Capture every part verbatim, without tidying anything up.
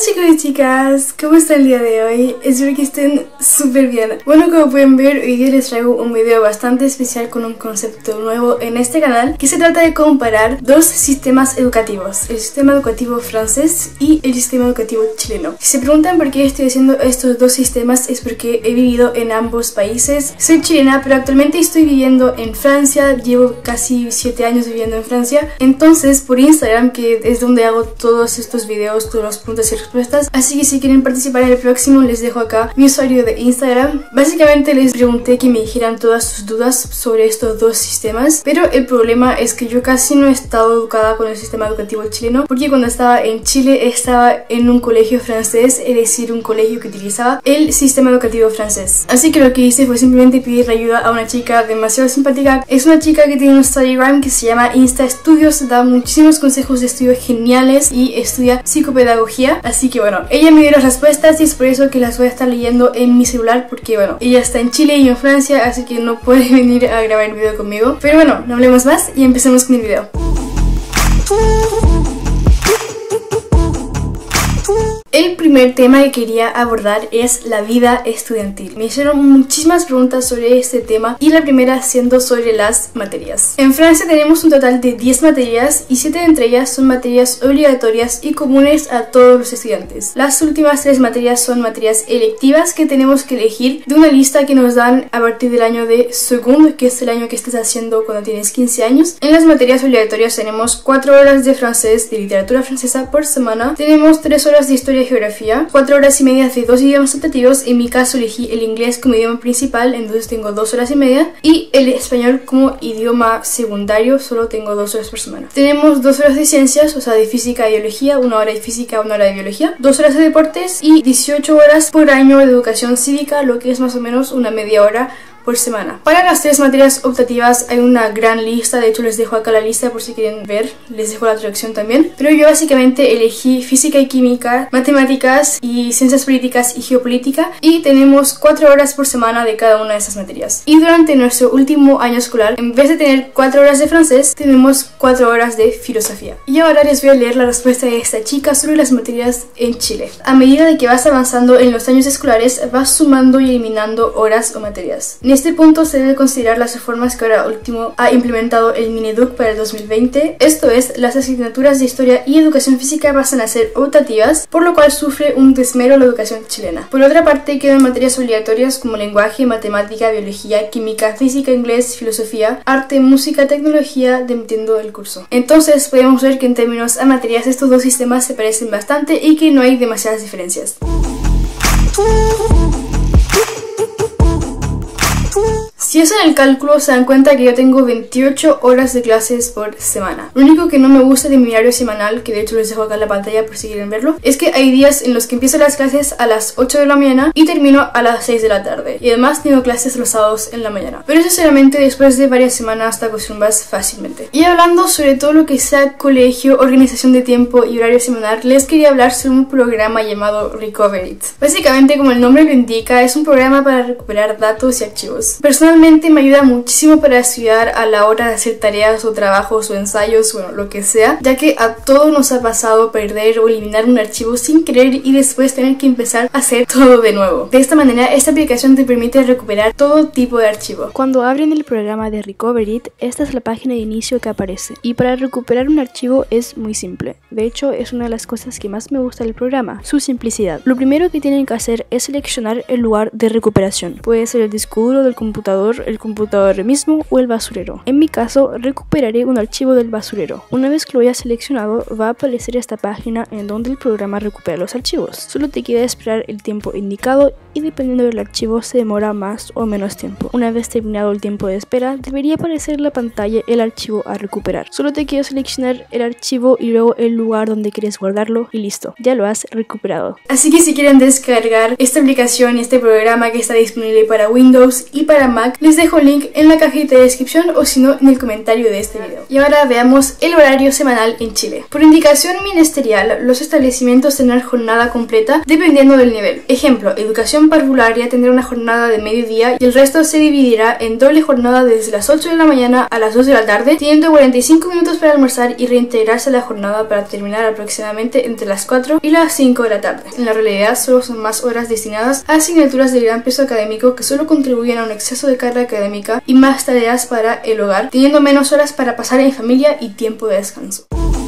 chicos y chicas, ¿cómo están el día de hoy? Espero que estén súper bien. Bueno, como pueden ver, hoy día les traigo un video bastante especial con un concepto nuevo en este canal, que se trata de comparar dos sistemas educativos, el sistema educativo francés y el sistema educativo chileno. Si se preguntan por qué estoy haciendo estos dos sistemas, es porque he vivido en ambos países. Soy chilena, pero actualmente estoy viviendo en Francia, llevo casi siete años viviendo en Francia. Entonces, por Instagram, que es donde hago todos estos videos, todos los preguntas y respuestas, así que si quieren participar en el próximo, les dejo acá mi usuario de Instagram. Básicamente les pregunté que me dijeran todas sus dudas sobre estos dos sistemas, pero el problema es que yo casi no he estado educada con el sistema educativo chileno, porque cuando estaba en Chile estaba en un colegio francés, es decir, un colegio que utilizaba el sistema educativo francés. Así que lo que hice fue simplemente pedir ayuda a una chica demasiado simpática. Es una chica que tiene un Instagram que se llama Insta Studios, da muchísimos consejos de estudio geniales y estudia psicopedagogía. Así que bueno, ella me dio las respuestas y es por eso que las voy a estar leyendo en mi celular, porque bueno, ella está en Chile y yo en Francia, así que no puede venir a grabar el video conmigo. Pero bueno, no hablemos más y empecemos con el video. El primer tema que quería abordar es la vida estudiantil. Me hicieron muchísimas preguntas sobre este tema y la primera siendo sobre las materias. En Francia tenemos un total de diez materias y siete de entre ellas son materias obligatorias y comunes a todos los estudiantes. Las últimas tres materias son materias electivas que tenemos que elegir de una lista que nos dan a partir del año de segundo, que es el año que estás haciendo cuando tienes quince años. En las materias obligatorias tenemos cuatro horas de francés, de literatura francesa por semana. Tenemos tres horas de historia y geografía, cuatro horas y media de dos idiomas optativos. En mi caso elegí el inglés como idioma principal, entonces tengo dos horas y media, y el español como idioma secundario, solo tengo dos horas por semana. Tenemos dos horas de ciencias, o sea de física y biología, una hora de física, una hora de biología, dos horas de deportes y dieciocho horas por año de educación cívica, lo que es más o menos una media hora por semana. Para las tres materias optativas hay una gran lista, de hecho les dejo acá la lista por si quieren ver, les dejo la traducción también, pero yo básicamente elegí física y química, matemáticas y ciencias políticas y geopolítica, y tenemos cuatro horas por semana de cada una de esas materias. Y durante nuestro último año escolar, en vez de tener cuatro horas de francés, tenemos cuatro horas de filosofía. Y ahora les voy a leer la respuesta de esta chica sobre las materias en Chile. A medida de que vas avanzando en los años escolares, vas sumando y eliminando horas o materias. En este punto se debe considerar las reformas que ahora último ha implementado el Mineduc para el dos mil veinte. Esto es, las asignaturas de historia y educación física pasan a ser optativas, por lo cual sufre un desmero la educación chilena. Por otra parte, quedan materias obligatorias como lenguaje, matemática, biología, química, física, inglés, filosofía, arte, música, tecnología, dependiendo del curso. Entonces podemos ver que en términos a materias estos dos sistemas se parecen bastante y que no hay demasiadas diferencias. Si hacen el cálculo se dan cuenta que yo tengo veintiocho horas de clases por semana. Lo único que no me gusta de mi horario semanal, que de hecho les dejo acá en la pantalla por si quieren verlo, es que hay días en los que empiezo las clases a las ocho de la mañana y termino a las seis de la tarde. Y además tengo clases los sábados en la mañana. Pero sinceramente después de varias semanas te acostumbras fácilmente. Y hablando sobre todo lo que sea colegio, organización de tiempo y horario semanal, les quería hablar sobre un programa llamado Recover It. Básicamente, como el nombre lo indica, es un programa para recuperar datos y archivos. Personalmente me ayuda muchísimo para estudiar a la hora de hacer tareas o trabajos o ensayos, bueno, lo que sea, ya que a todos nos ha pasado perder o eliminar un archivo sin querer y después tener que empezar a hacer todo de nuevo. De esta manera, esta aplicación te permite recuperar todo tipo de archivo. Cuando abren el programa de Recover It, esta es la página de inicio que aparece. Y para recuperar un archivo es muy simple. De hecho, es una de las cosas que más me gusta del programa, su simplicidad. Lo primero que tienen que hacer es seleccionar el lugar de recuperación. Puede ser el disco duro del computador, el computador mismo o el basurero. En mi caso, recuperaré un archivo del basurero. Una vez que lo haya seleccionado, va a aparecer esta página en donde el programa recupera los archivos. Solo te queda esperar el tiempo indicado y dependiendo del archivo se demora más o menos tiempo. Una vez terminado el tiempo de espera, debería aparecer en la pantalla el archivo a recuperar. Solo te queda seleccionar el archivo y luego el lugar donde quieres guardarlo y listo, ya lo has recuperado. Así que si quieren descargar esta aplicación y este programa que está disponible para Windows y para Mac, les dejo el link en la cajita de descripción o si no en el comentario de este video. Y ahora veamos el horario semanal en Chile. Por indicación ministerial, los establecimientos tendrán jornada completa dependiendo del nivel. Ejemplo, educación educación parvularia tendrá una jornada de mediodía y el resto se dividirá en doble jornada desde las ocho de la mañana a las dos de la tarde, teniendo cuarenta y cinco minutos para almorzar y reintegrarse a la jornada para terminar aproximadamente entre las cuatro y las cinco de la tarde. En la realidad solo son más horas destinadas a asignaturas de gran peso académico que solo contribuyen a un exceso de carga académica y más tareas para el hogar, teniendo menos horas para pasar en familia y tiempo de descanso.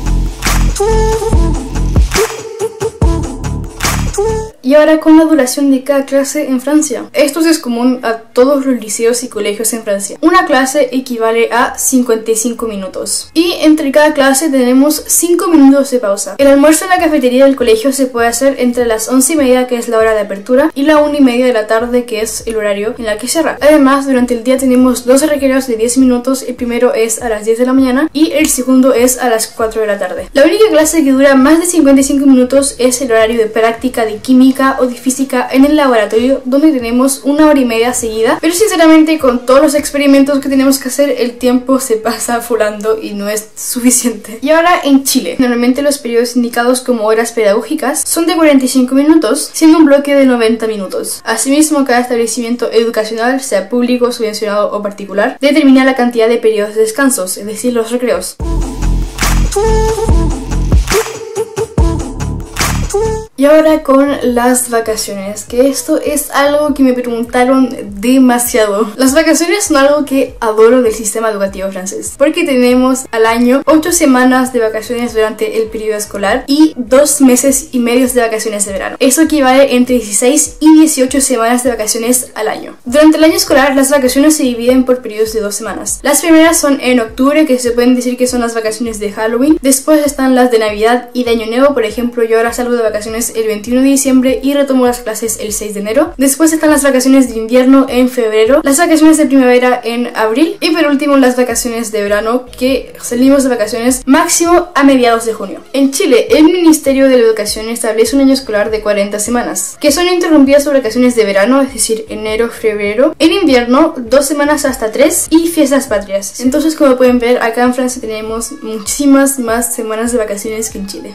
Y ahora con la duración de cada clase en Francia. Esto es común a todos los liceos y colegios en Francia. Una clase equivale a cincuenta y cinco minutos. Y entre cada clase tenemos cinco minutos de pausa. El almuerzo en la cafetería del colegio se puede hacer entre las once y media, que es la hora de apertura, y la una y media de la tarde, que es el horario en la que cierra. Además, durante el día tenemos dos recreos de diez minutos. El primero es a las diez de la mañana y el segundo es a las cuatro de la tarde. La única clase que dura más de cincuenta y cinco minutos es el horario de práctica de química o de física en el laboratorio, donde tenemos una hora y media seguida, pero sinceramente con todos los experimentos que tenemos que hacer el tiempo se pasa volando y no es suficiente. Y ahora en Chile, normalmente los periodos indicados como horas pedagógicas son de cuarenta y cinco minutos, siendo un bloque de noventa minutos. Asimismo, cada establecimiento educacional, sea público, subvencionado o particular, determina la cantidad de periodos de descansos, es decir, los recreos. Y ahora con las vacaciones, que esto es algo que me preguntaron demasiado. Las vacaciones son algo que adoro del sistema educativo francés, porque tenemos al año ocho semanas de vacaciones durante el periodo escolar y dos meses y medios de vacaciones de verano. Eso equivale entre dieciséis y dieciocho semanas de vacaciones al año. Durante el año escolar, las vacaciones se dividen por periodos de dos semanas. Las primeras son en octubre, que se pueden decir que son las vacaciones de Halloween. Después están las de Navidad y de Año Nuevo. Por ejemplo, yo ahora salgo de vacaciones el veintiuno de diciembre y retomo las clases el seis de enero. Después están las vacaciones de invierno en febrero, las vacaciones de primavera en abril y por último las vacaciones de verano, que salimos de vacaciones máximo a mediados de junio. En Chile, el Ministerio de la Educación establece un año escolar de cuarenta semanas, que son interrumpidas por vacaciones de verano, es decir, enero, febrero. En invierno, dos semanas hasta tres y fiestas patrias. Entonces, como pueden ver, acá en Francia tenemos muchísimas más semanas de vacaciones que en Chile.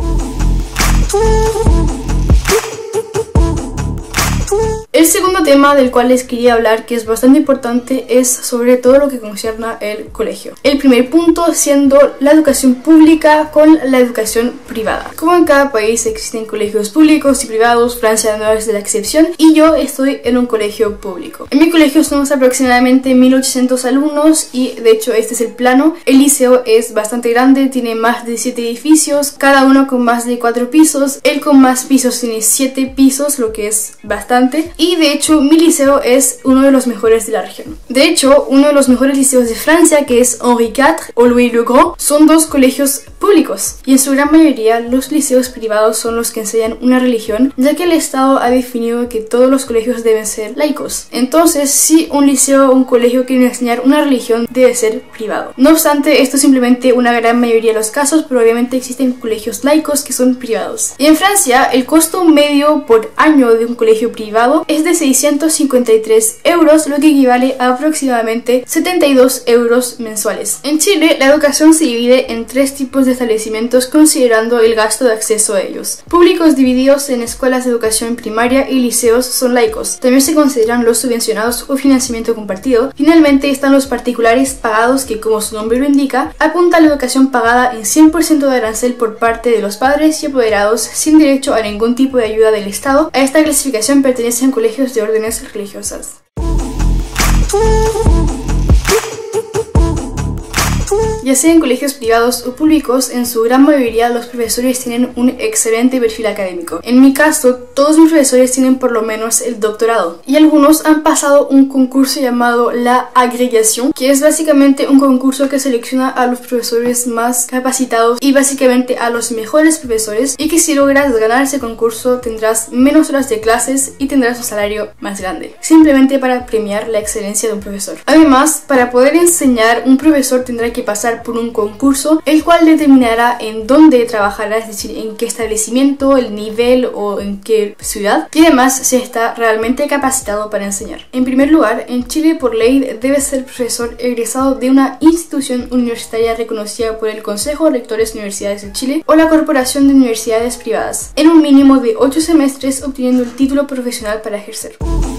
El segundo tema del cual les quería hablar, que es bastante importante, es sobre todo lo que concierne el colegio. El primer punto siendo la educación pública con la educación privada. Como en cada país existen colegios públicos y privados, Francia no es de la excepción y yo estoy en un colegio público. En mi colegio somos aproximadamente mil ochocientos alumnos y de hecho este es el plano. El liceo es bastante grande, tiene más de siete edificios, cada uno con más de cuatro pisos. El con más pisos tiene siete pisos, lo que es bastante. Y de hecho mi liceo es uno de los mejores de la región. De hecho, uno de los mejores liceos de Francia, que es Henri cuatro o Louis le Grand, son dos colegios públicos. Y en su gran mayoría los liceos privados son los que enseñan una religión, ya que el Estado ha definido que todos los colegios deben ser laicos. Entonces, si un liceo o un colegio quiere enseñar una religión, debe ser privado. No obstante, esto es simplemente una gran mayoría de los casos, pero obviamente existen colegios laicos que son privados. Y en Francia, el costo medio por año de un colegio privado es de seiscientos cincuenta y tres euros, lo que equivale a aproximadamente setenta y dos euros mensuales. En Chile, la educación se divide en tres tipos de establecimientos considerando el gasto de acceso a ellos. Públicos divididos en escuelas de educación primaria y liceos son laicos. También se consideran los subvencionados o financiamiento compartido. Finalmente están los particulares pagados, que como su nombre lo indica, apunta a la educación pagada en cien por ciento de arancel por parte de los padres y apoderados sin derecho a ningún tipo de ayuda del Estado. A esta clasificación pertenecen colegios de órdenes religiosas. Ya sea en colegios privados o públicos, en su gran mayoría los profesores tienen un excelente perfil académico. En mi caso, todos mis profesores tienen por lo menos el doctorado y algunos han pasado un concurso llamado la agregación, que es básicamente un concurso que selecciona a los profesores más capacitados y básicamente a los mejores profesores, y que si logras ganar ese concurso tendrás menos horas de clases y tendrás un salario más grande, simplemente para premiar la excelencia de un profesor. Además, para poder enseñar, un profesor tendrá que pasar pasar por un concurso, el cual determinará en dónde trabajará, es decir, en qué establecimiento, el nivel o en qué ciudad, y además se está realmente capacitado para enseñar. En primer lugar, en Chile por ley debe ser profesor egresado de una institución universitaria reconocida por el Consejo de Rectores de Universidades de Chile o la Corporación de Universidades Privadas, en un mínimo de ocho semestres, obteniendo el título profesional para ejercer.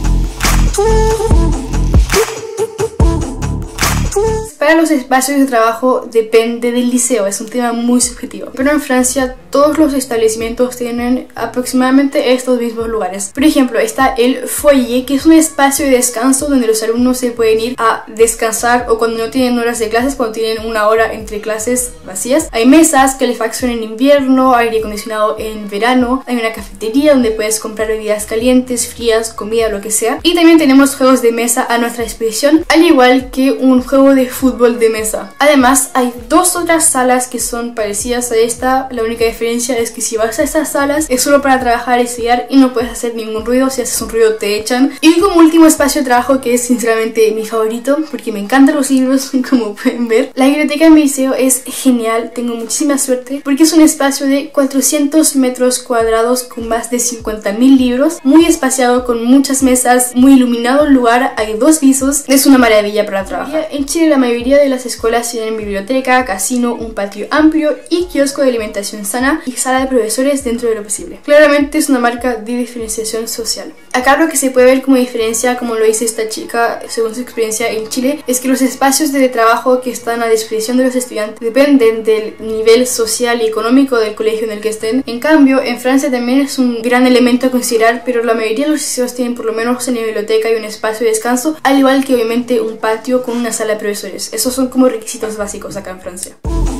Para los espacios de trabajo depende del liceo, es un tema muy subjetivo, pero en Francia todos los establecimientos tienen aproximadamente estos mismos lugares. Por ejemplo, está el foyer, que es un espacio de descanso donde los alumnos se pueden ir a descansar o cuando no tienen horas de clases, cuando tienen una hora entre clases vacías. Hay mesas, calefacción en invierno, aire acondicionado en verano, hay una cafetería donde puedes comprar bebidas calientes, frías, comida, lo que sea. Y también tenemos juegos de mesa a nuestra disposición, al igual que un juego de fútbol de mesa. Además, hay dos otras salas que son parecidas a esta. La única diferencia es que si vas a estas salas es solo para trabajar y estudiar y no puedes hacer ningún ruido. Si haces un ruido te echan. Y como último espacio de trabajo, que es sinceramente mi favorito porque me encantan los libros, como pueden ver, la biblioteca en mi liceo es genial. Tengo muchísima suerte porque es un espacio de cuatrocientos metros cuadrados con más de cincuenta mil libros, muy espaciado, con muchas mesas, muy iluminado el lugar, hay dos pisos, es una maravilla para trabajar. En Chile la mayoría de las escuelas tienen biblioteca, casino, un patio amplio y kiosco de alimentación sana y sala de profesores dentro de lo posible. Claramente es una marca de diferenciación social. Acá lo que se puede ver como diferencia, como lo dice esta chica según su experiencia en Chile, es que los espacios de trabajo que están a disposición de los estudiantes dependen del nivel social y económico del colegio en el que estén. En cambio, en Francia también es un gran elemento a considerar, pero la mayoría de los liceos tienen por lo menos una biblioteca y un espacio de descanso, al igual que obviamente un patio con una sala de profesores. Esos son como requisitos básicos acá en Francia.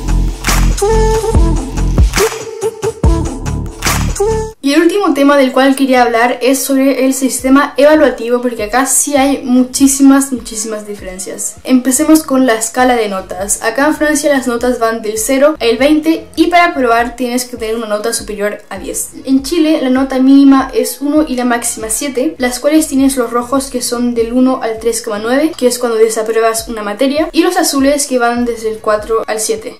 Y el último tema del cual quería hablar es sobre el sistema evaluativo, porque acá sí hay muchísimas, muchísimas diferencias. Empecemos con la escala de notas. Acá en Francia las notas van del cero al veinte y para aprobar tienes que tener una nota superior a diez. En Chile la nota mínima es uno y la máxima siete, las cuales tienes los rojos que son del uno al tres coma nueve, que es cuando desapruebas una materia, y los azules que van desde el cuatro al siete.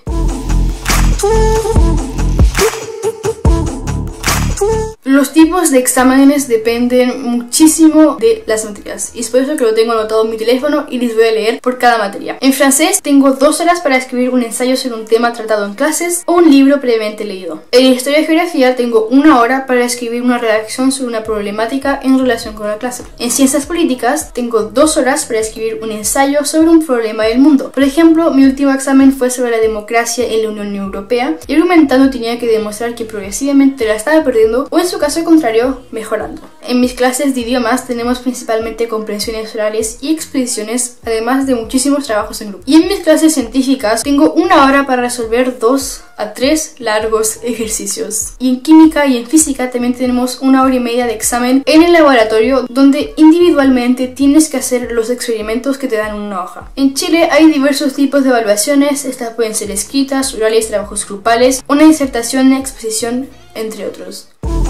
Los tipos de exámenes dependen muchísimo de las materias y es por eso que lo tengo anotado en mi teléfono y les voy a leer por cada materia. En francés tengo dos horas para escribir un ensayo sobre un tema tratado en clases o un libro previamente leído. En historia y geografía tengo una hora para escribir una redacción sobre una problemática en relación con la clase. En ciencias políticas tengo dos horas para escribir un ensayo sobre un problema del mundo. Por ejemplo, mi último examen fue sobre la democracia en la Unión Europea y argumentando tenía que demostrar que progresivamente la estaba perdiendo o en su caso contrario, mejorando. En mis clases de idiomas tenemos principalmente comprensiones orales y exposiciones, además de muchísimos trabajos en grupo. Y en mis clases científicas tengo una hora para resolver dos a tres largos ejercicios. Y en química y en física también tenemos una hora y media de examen en el laboratorio, donde individualmente tienes que hacer los experimentos que te dan una hoja. En Chile hay diversos tipos de evaluaciones, estas pueden ser escritas, orales, trabajos grupales, una disertación, una exposición, entre otros.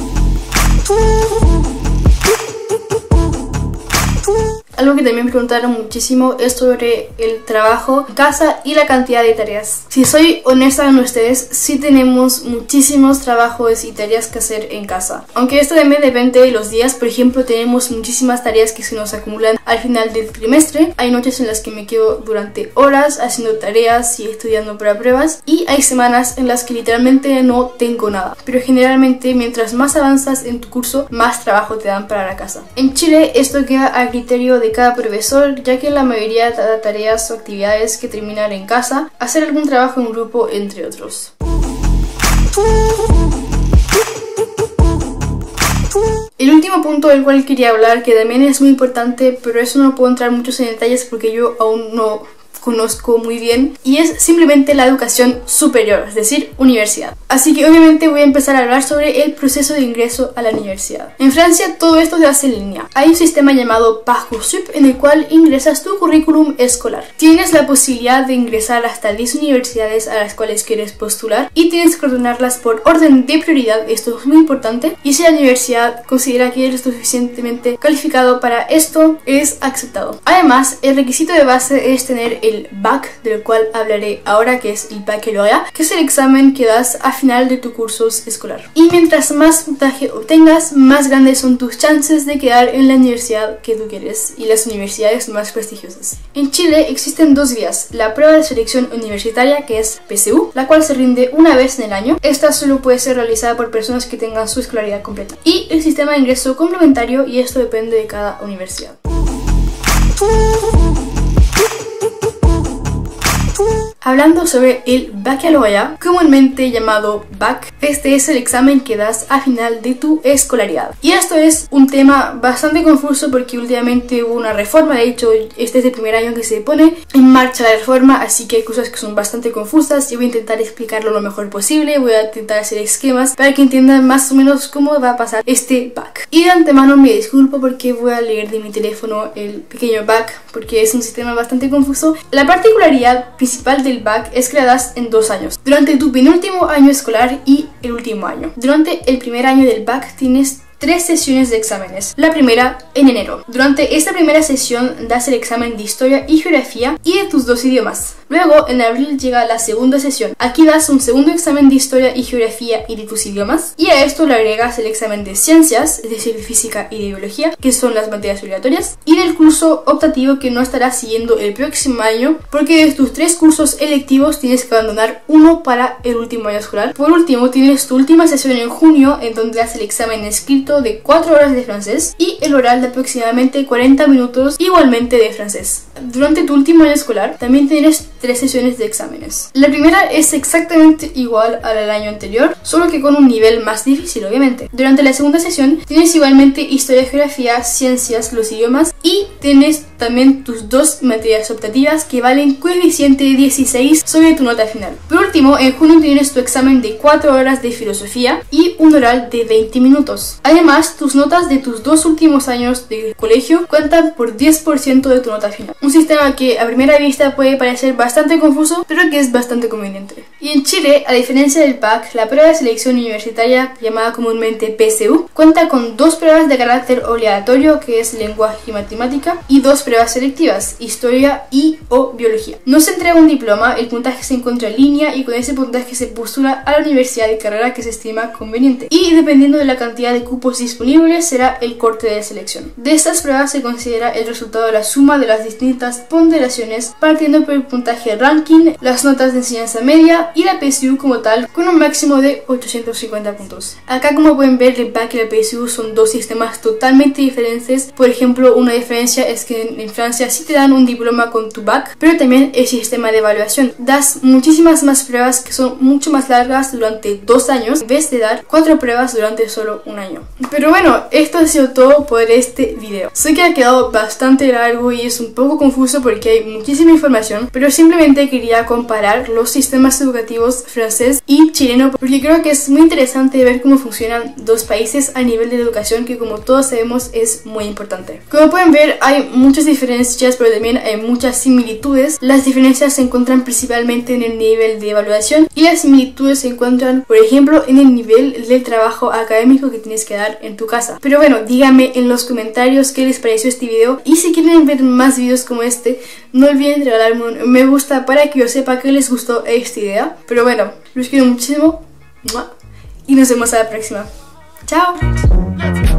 Algo que también me preguntaron muchísimo es sobre el trabajo en casa y la cantidad de tareas. Si soy honesta con ustedes, sí tenemos muchísimos trabajos y tareas que hacer en casa. Aunque esto también depende de los días. Por ejemplo, tenemos muchísimas tareas que se nos acumulan al final del trimestre. Hay noches en las que me quedo durante horas haciendo tareas y estudiando para pruebas. Y hay semanas en las que literalmente no tengo nada. Pero generalmente, mientras más avanzas en tu curso, más trabajo te dan para la casa. En Chile, esto queda a criterio de cada profesor, ya que la mayoría da tareas o actividades que terminan en casa, hacer algún trabajo en grupo, entre otros. El último punto del cual quería hablar, que también es muy importante, pero eso no puedo entrar muchos en detalles porque yo aún no conozco muy bien, y es simplemente la educación superior, es decir, universidad. Así que obviamente voy a empezar a hablar sobre el proceso de ingreso a la universidad. En Francia todo esto se hace en línea. Hay un sistema llamado Parcoursup en el cual ingresas tu currículum escolar. Tienes la posibilidad de ingresar hasta diez universidades a las cuales quieres postular y tienes que ordenarlas por orden de prioridad, esto es muy importante, y si la universidad considera que eres suficientemente calificado para esto, es aceptado. Además, el requisito de base es tener el el bac, del cual hablaré ahora, que es el baccalaureat, que es el examen que das a final de tu curso escolar. Y mientras más puntaje obtengas, más grandes son tus chances de quedar en la universidad que tú quieres y las universidades más prestigiosas. En Chile existen dos vías: la prueba de selección universitaria, que es P S U, la cual se rinde una vez en el año. Esta solo puede ser realizada por personas que tengan su escolaridad completa. Y el sistema de ingreso complementario, y esto depende de cada universidad. Hablando sobre el baccalaureat, comúnmente llamado bac, este es el examen que das a final de tu escolaridad. Y esto es un tema bastante confuso porque últimamente hubo una reforma. De hecho, este es el primer año que se pone en marcha la reforma, así que hay cosas que son bastante confusas. Yo voy a intentar explicarlo lo mejor posible, voy a intentar hacer esquemas para que entiendan más o menos cómo va a pasar este bac. Y de antemano me disculpo porque voy a leer de mi teléfono el pequeño bac, porque es un sistema bastante confuso. La particularidad principal del bac es que la das en dos años, durante tu penúltimo año escolar y el último año. Durante el primer año del bac tienes tres sesiones de exámenes. La primera en enero. Durante esta primera sesión das el examen de historia y geografía y de tus dos idiomas. Luego, en abril llega la segunda sesión. Aquí das un segundo examen de historia y geografía y de tus idiomas. Y a esto le agregas el examen de ciencias, es decir, física y de biología, que son las materias obligatorias, y del curso optativo que no estarás siguiendo el próximo año, porque de tus tres cursos electivos tienes que abandonar uno para el último año escolar. Por último, tienes tu última sesión en junio, en donde das el examen escrito de cuatro horas de francés y el oral de aproximadamente cuarenta minutos, igualmente de francés. Durante tu último año escolar también tienes tres sesiones de exámenes. La primera es exactamente igual a la del año anterior, solo que con un nivel más difícil, obviamente. Durante la segunda sesión tienes igualmente historia, geografía, ciencias, los idiomas, y tienes también tus dos materias optativas que valen coeficiente dieciséis sobre tu nota final. Por último, en junio tienes tu examen de cuatro horas de filosofía y un oral de veinte minutos. Además, tus notas de tus dos últimos años de colegio cuentan por diez por ciento de tu nota final. Un sistema que a primera vista puede parecer bastante confuso, pero que es bastante conveniente. Y en Chile, a diferencia del bac, la prueba de selección universitaria, llamada comúnmente P S U, cuenta con dos pruebas de carácter obligatorio, que es lenguaje y matemática, y dos pruebas selectivas, historia y o biología. No se entrega un diploma, el puntaje se encuentra en línea y con ese puntaje se postula a la universidad de carrera que se estima conveniente. Y dependiendo de la cantidad de cupos disponibles será el corte de selección. De estas pruebas se considera el resultado de la suma de las distintas ponderaciones, partiendo por el puntaje ranking, las notas de enseñanza media y la P S U como tal, con un máximo de ochocientos cincuenta puntos. Acá, como pueden ver, el bac y la P S U son dos sistemas totalmente diferentes. Por ejemplo, una diferencia es que en Francia sí te dan un diploma con tu bac, pero también el sistema de evaluación. Das muchísimas más pruebas que son mucho más largas durante dos años, en vez de dar cuatro pruebas durante solo un año. Pero bueno, esto ha sido todo por este video. Sé que ha quedado bastante largo y es un poco confuso porque hay muchísima información, pero simplemente quería comparar los sistemas educativos francés y chileno, porque creo que es muy interesante ver cómo funcionan dos países a nivel de educación, que como todos sabemos es muy importante. Como pueden ver, hay muchas diferencias, pero también hay muchas similitudes. Las diferencias se encuentran principalmente en el nivel de evaluación y las similitudes se encuentran, por ejemplo, en el nivel del trabajo académico que tienes que dar en tu casa. Pero bueno, díganme en los comentarios qué les pareció este video, y si quieren ver más videos como este, no olviden regalarme un me gusta para que yo sepa que les gustó esta idea. Pero bueno, los quiero muchísimo y nos vemos a la próxima. ¡Chao!